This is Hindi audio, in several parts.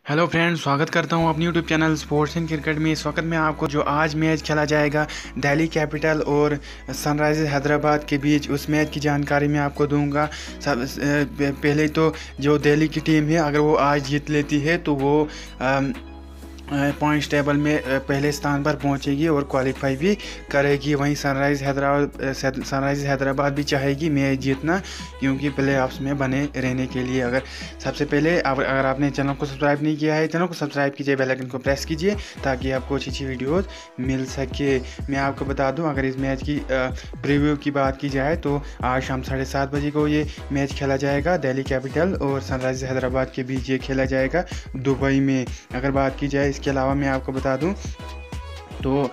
हेलो फ्रेंड्स, स्वागत करता हूं अपनी YouTube channel sports and cricket में। इस वक्त मैं आपको जो आज मैच खेला जाएगा दिल्ली कैपिटल और सनराइजर्स हैदराबाद के बीच, उस मैच की जानकारी मैं आपको दूंगा। पहले तो जो दिल्ली की टीम है, अगर वो आज जीत लेती है तो वो पॉइंट्स टेबल में पहले स्थान पर पहुंचेगी और क्वालिफाई भी करेगी। वहीं सनराइज हैदराबाद भी चाहेगी मैच जीतना, क्योंकि प्ले ऑफ्स में बने रहने के लिए। अगर सबसे पहले अगर आपने चैनल को सब्सक्राइब नहीं किया है, चैनल को सब्सक्राइब कीजिए, बेल आइकन को प्रेस कीजिए ताकि आपको अच्छी अच्छी वीडियोज़ मिल सके। मैं आपको बता दूं, अगर इस मैच की प्रीव्यू की बात की जाए तो आज शाम 7:30 बजे को ये मैच खेला जाएगा। दिल्ली कैपिटल और सनराइज हैदराबाद के बीच ये खेला जाएगा दुबई में। अगर बात की जाए, इसके अलावा मैं आपको बता दूं तो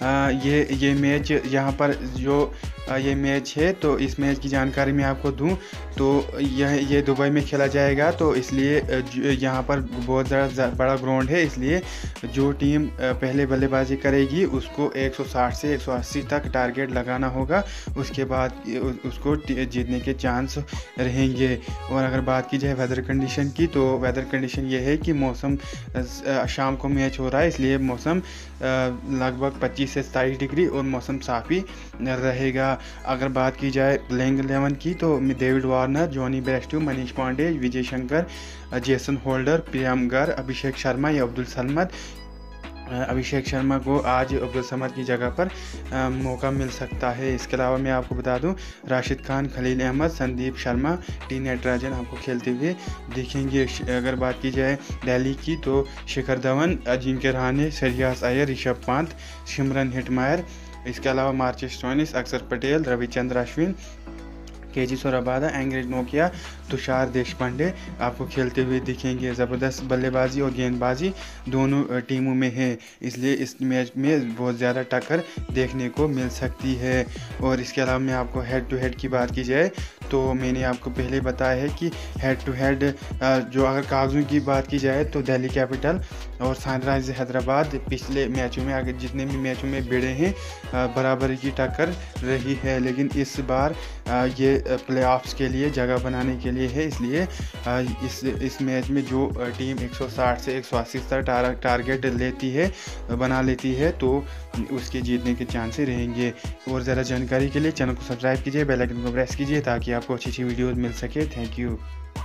ये मैच यहाँ पर जो ये मैच है, तो इस मैच की जानकारी मैं आपको दूं तो ये दुबई में खेला जाएगा, तो इसलिए यहाँ पर बहुत ज़्यादा बड़ा ग्राउंड है। इसलिए जो टीम पहले बल्लेबाजी करेगी उसको 160 से 180 तक टारगेट लगाना होगा। उसके बाद उसको जीतने के चांस रहेंगे। और अगर बात की जाए वेदर कंडीशन की, तो वेदर कंडीशन ये है कि मौसम शाम को मैच हो रहा है, इसलिए मौसम लगभग 25 से 27 डिग्री और मौसम साफ ही रहेगा। अगर बात की जाए प्लेइंग 11 की, तो David Warner, Jonny Bairstow, Manish Pandey, Vijay Shankar, Jason Holder, Priyam Garg, Abhishek Sharma या अब्दुल समद। अभिषेक शर्मा को आज अब्दुल समद की जगह पर मौका मिल सकता है। इसके अलावा मैं आपको बता दूं, राशिद खान, खलील अहमद, संदीप शर्मा, टी नटराजन आपको खेलते हुए दिखेंगे। अगर बात की जाए दिल्ली की, तो शिखर धवन, अजिंक्य रहाणे, श्रेयस अय्यर, ऋषभ पंत, सिमरन हेटमायर, इसके अलावा Marcus Stoinis, Axar Patel, Ravichandra Ashwin, KG Rabada, Anrich नोकिया, तुषार देशपांडे आपको खेलते हुए दिखेंगे। ज़बरदस्त बल्लेबाजी और गेंदबाजी दोनों टीमों में है, इसलिए इस मैच में बहुत ज़्यादा टक्कर देखने को मिल सकती है। और इसके अलावा मैं आपको हेड टू हेड की बात की जाए, तो मैंने आपको पहले बताया है कि हेड टू हेड जो अगर कागज़ों की बात की जाए, तो दिल्ली कैपिटल और सनराइज हैदराबाद पिछले मैचों में, अगर जितने भी मैचों में भिड़े हैं, बराबरी की टक्कर रही है। लेकिन इस बार ये प्ले ऑफ्स के लिए जगह बनाने के लिए है, इसलिए इस मैच में जो टीम 160 से 180 तक टारगेट बना लेती है, तो उसके जीतने के चांसेस रहेंगे। और ज़्यादा जानकारी के लिए चैनल को सब्सक्राइब कीजिए, बेल आइकन को प्रेस कीजिए ताकि आपको अच्छी अच्छी वीडियोज़ मिल सके। Thank you.